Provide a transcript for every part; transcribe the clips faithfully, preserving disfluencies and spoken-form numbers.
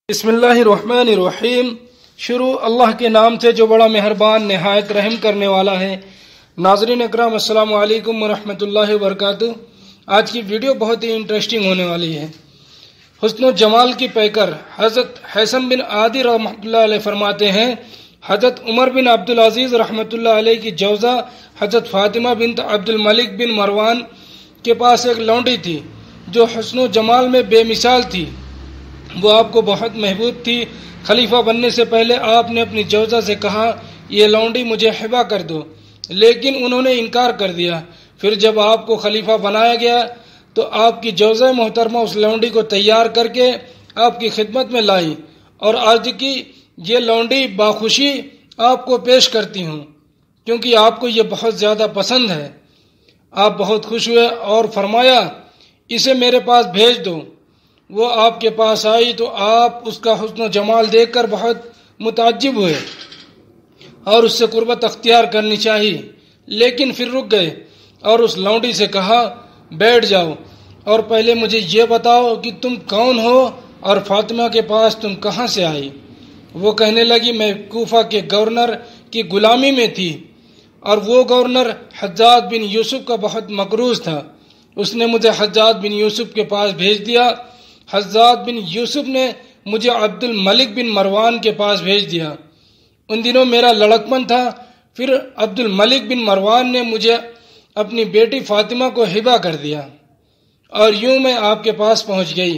بسم اللہ الرحمن الرحیم۔ شروع اللہ کے نام سے جو بڑا مہربان نہایت رحم کرنے والا ہے۔ ناظرین اکرام السلام علیکم ورحمۃ اللہ وبرکاتہ۔ آج کی ویڈیو بہت ہی انٹرسٹنگ ہونے والی ہے۔ حسن و جمال کی پیکر حضرت حیثم بن عادی رحمۃ اللہ علیہ فرماتے ہیں، حضرت عمر بن عبدالعزیز رحمۃ اللہ علیہ کی جوزہ حضرت فاطمہ بنت عبد الملک بن مروان کے پاس ایک لونڈی تھی جو حسن و جمال میں بے مثال تھی۔ وہ آپ کو بہت محبوب تھی۔ خلیفہ بننے سے پہلے آپ نے اپنی جوزہ سے کہا یہ لونڈی مجھے ہبہ کر دو، لیکن انہوں نے انکار کر دیا۔ پھر جب آپ کو خلیفہ بنایا گیا تو آپ کی جوزہ محترمہ اس لونڈی کو تیار کر کے آپ کی خدمت میں لائی اور عرض کی یہ لونڈی باخوشی آپ کو پیش کرتی ہوں کیونکہ آپ کو یہ بہت زیادہ پسند ہے۔ آپ بہت خوش ہوئے اور فرمایا اسے میرے پاس بھیج دو۔ وہ آپ کے پاس آئی تو آپ اس کا حسن و جمال دیکھ کر بہت متعجب ہوئے اور اس سے قربت اختیار کرنی چاہیے، لیکن پھر رک گئے اور اس لونڈی سے کہا بیٹھ جاؤ اور پہلے مجھے یہ بتاؤ کہ تم کون ہو اور فاطمہ کے پاس تم کہاں سے آئی؟ وہ کہنے لگی میں کوفہ کے گورنر کی غلامی میں تھی اور وہ گورنر حجاج بن یوسف کا بہت مقروض تھا۔ اس نے مجھے حجاج بن یوسف کے پاس بھیج دیا۔ حجاج بن یوسف نے مجھے عبد الملک بن مروان کے پاس بھیج دیا۔ ان دنوں میرا لڑکپن تھا۔ پھر عبد الملک بن مروان نے مجھے اپنی بیٹی فاطمہ کو ہبہ کر دیا اور یوں میں آپ کے پاس پہنچ گئی۔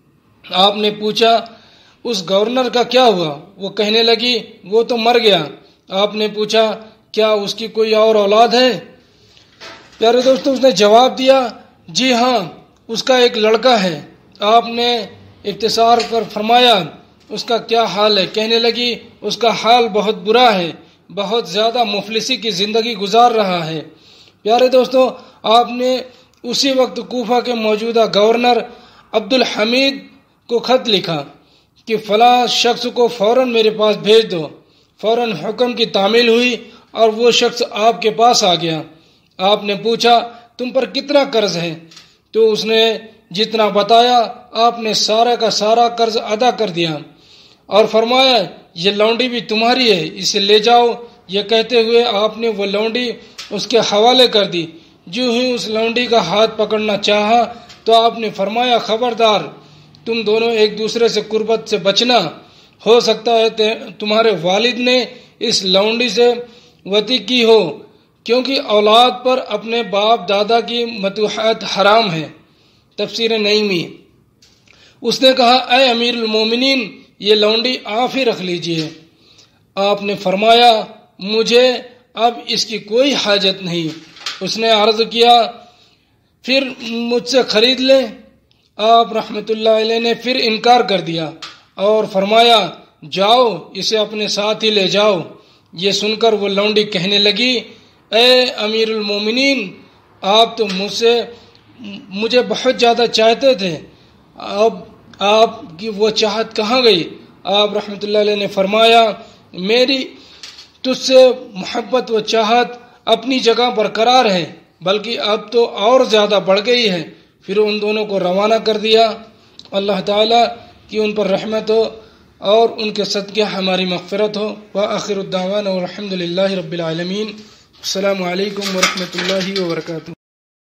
آپ نے پوچھا اس گورنر کا کیا ہوا؟ وہ کہنے لگی وہ تو مر گیا۔ آپ نے پوچھا کیا اس کی کوئی اور اولاد ہے؟ پیارے دوستو، اس نے جواب دیا جی ہاں، اس کا ایک لڑکا ہے۔ آپ نے اختصار پر فرمایا اس کا کیا حال ہے؟ کہنے لگی اس کا حال بہت برا ہے، بہت زیادہ مفلسی کی زندگی گزار رہا ہے۔ پیارے دوستو، آپ نے اسی وقت کوفہ کے موجودہ گورنر عبد الحمید کو خط لکھا کہ فلاں شخص کو فوراً میرے پاس بھیج دو۔ فوراً حکم کی تعمیل ہوئی اور وہ شخص آپ کے پاس آ گیا۔ آپ نے پوچھا تم پر کتنا قرض ہے؟ تو اس نے جتنا بتایا آپ نے سارا کا سارا قرض ادا کر دیا اور فرمایا یہ لونڈی بھی تمہاری ہے، اسے لے جاؤ۔ یہ کہتے ہوئے آپ نے وہ لونڈی اس کے حوالے کر دی۔ جو ہی اس لونڈی کا ہاتھ پکڑنا چاہا تو آپ نے فرمایا خبردار، تم دونوں ایک دوسرے سے قربت سے بچنا۔ ہو سکتا ہے تمہارے والد نے اس لونڈی سے وطی کی ہو، کیونکہ اولاد پر اپنے باپ دادا کی متوحات حرام ہے۔ تفسیر نعیمی۔ اس نے کہا اے امیر المومنین، یہ لونڈی آپ ہی رکھ لیجئے۔ آپ نے فرمایا مجھے اب اس کی کوئی حاجت نہیں۔ اس نے عرض کیا پھر مجھ سے خرید لیں۔ آپ رحمت اللہ علیہ نے پھر انکار کر دیا اور فرمایا جاؤ اسے اپنے ساتھ ہی لے جاؤ۔ یہ سن کر وہ لونڈی کہنے لگی اے امیر المومنین، آپ تو مجھ سے مجھے بہت زیادہ چاہتے تھے، اب آپ کی وہ چاہت کہاں گئی؟ آپ رحمت اللہ علیہ نے فرمایا میری تجھ سے محبت و چاہت اپنی جگہ برقرار ہے، بلکہ اب تو اور زیادہ بڑھ گئی ہے۔ پھر ان دونوں کو روانہ کر دیا۔ اللہ تعالیٰ کی ان پر رحمت ہو اور ان کے صدقے ہماری مغفرت ہو۔ وآخر الدعوانا والحمد للہ رب العالمین۔ السلام علیکم ورحمۃ اللہ وبرکاتہ۔